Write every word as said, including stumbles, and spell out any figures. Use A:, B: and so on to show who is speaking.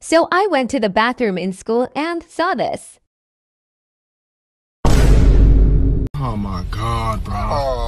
A: So I went to the bathroom in school and saw this.
B: Oh my God, bro.